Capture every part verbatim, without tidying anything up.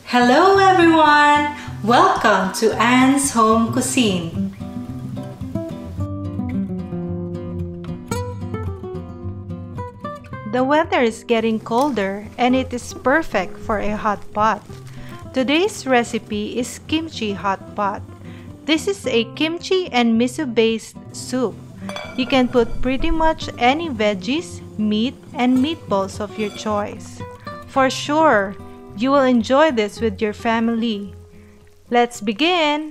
Hello everyone! Welcome to Anne's Home Cuisine. The weather is getting colder and it is perfect for a hot pot. Today's recipe is Kimchi Hot Pot. This is a kimchi and miso based soup. You can put pretty much any veggies, meat, and meatballs of your choice. For sure, you will enjoy this with your family. Let's begin!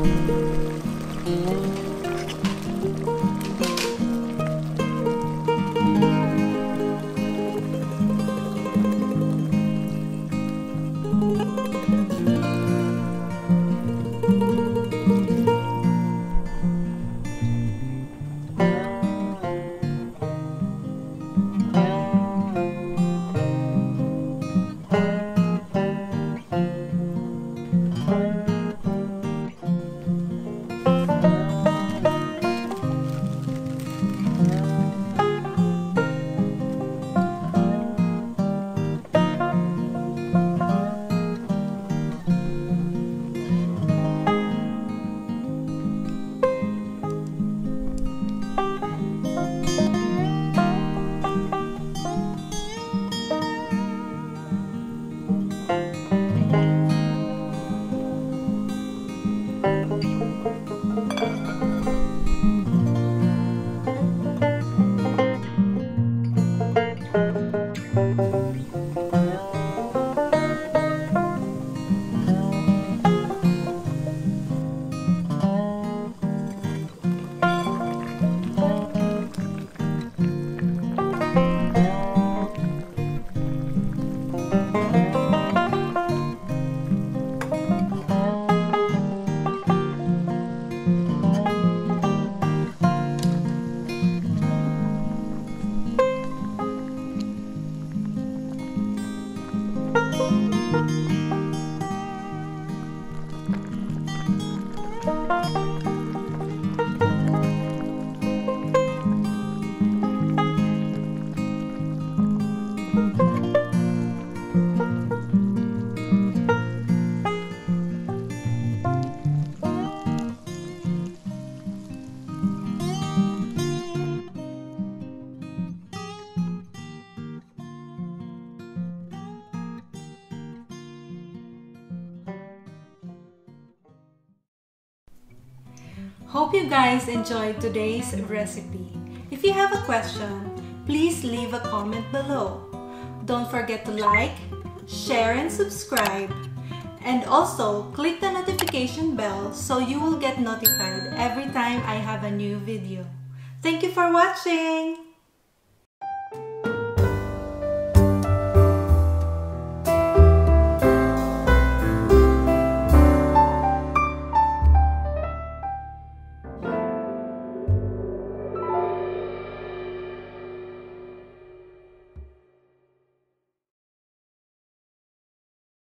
Hope you guys enjoyed today's recipe. If you have a question, please leave a comment below. Don't forget to like, share, and subscribe. And also, click the notification bell so you will get notified every time I have a new video. Thank you for watching!